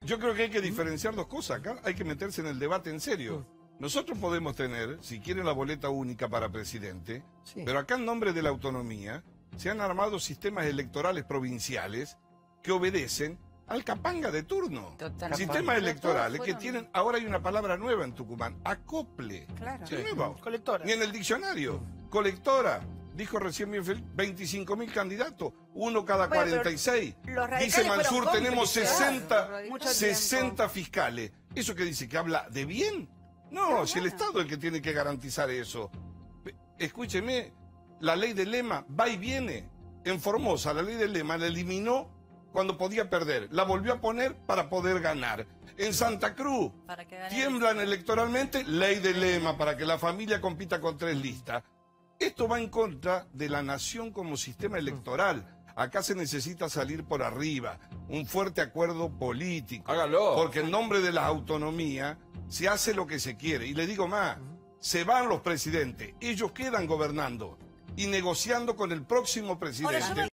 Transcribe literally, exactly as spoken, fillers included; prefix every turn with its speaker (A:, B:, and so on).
A: Yo creo que hay que diferenciar dos cosas. Acá hay que meterse en el debate en serio. Nosotros podemos tener, si quieren, la boleta única para presidente, sí. Pero acá en nombre de la autonomía se han armado sistemas electorales provinciales que obedecen al capanga de turno. Total. Sistemas electorales que tienen, ahora hay una palabra nueva en Tucumán, acople. Claro. Sí. Nueva. Colectora. Ni en el diccionario. Colectora. Dijo recién bien feliz, veinticinco mil candidatos, uno cada bueno, cuarenta y seis. Dice Mansur, tenemos sesenta, sesenta fiscales. ¿Eso qué dice? ¿Que habla de bien? No, pero si bueno. El Estado es el que tiene que garantizar eso. Escúcheme, la ley del lema va y viene. En Formosa, la ley del lema la eliminó cuando podía perder. La volvió a poner para poder ganar. En Santa Cruz, tiemblan electoralmente, ley del lema para que la familia compita con tres listas. Esto va en contra de la nación como sistema electoral. Acá se necesita salir por arriba, un fuerte acuerdo político. Hágalo. Porque en nombre de la autonomía se hace lo que se quiere. Y le digo más, se van los presidentes, ellos quedan gobernando y negociando con el próximo presidente. Ahora,